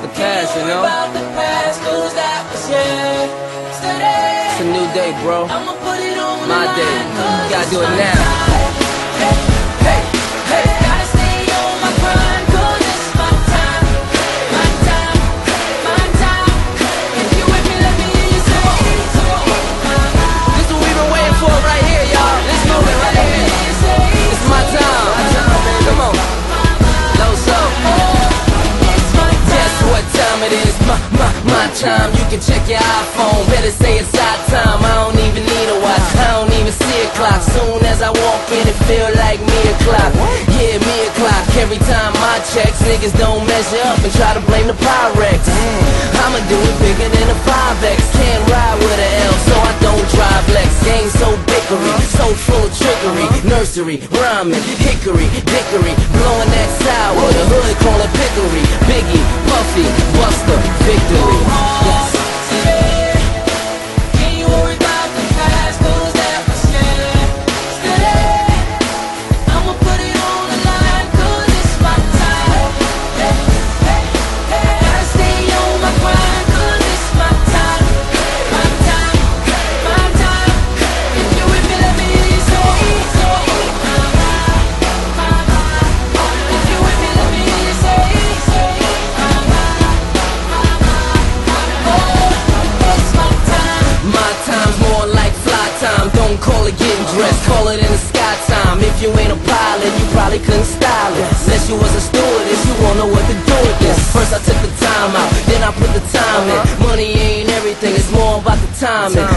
the past, you know? It's a new day, bro. My day. You gotta do it now. Hey, hey. Gotta stay on my grind, 'cause it's my time. My time, my time. If you with me, let me hear you say. This is what we've been waiting for right here, y'all. Let's move it right here. It's my time. Come on. Low soul. Guess what time it is? My time. You can check your iPhone. Better say it's our time. I don't even need a watch. I don't even see a clock. Soon as I walk in, it feel like me o'clock. Yeah, me o'clock. Every time I check, niggas don't measure up and try to blame the Pyrex. I'ma do it bigger than a 5X. Can't ride with a L, so I don't drive Lex. Game so bickery, so full of trickery. Nursery, rhyming, hickory, dickory, blowing that sour. The hood call it pickery. Biggie, Puffy, Buster, victory. Yes. Don't call it getting dressed, call it in the sky time. If you ain't a pilot, you probably couldn't style it. Unless you was a stewardess, you won't know what to do with this. First I took the time out, then I put the time in. Money ain't everything, it's more about the timing.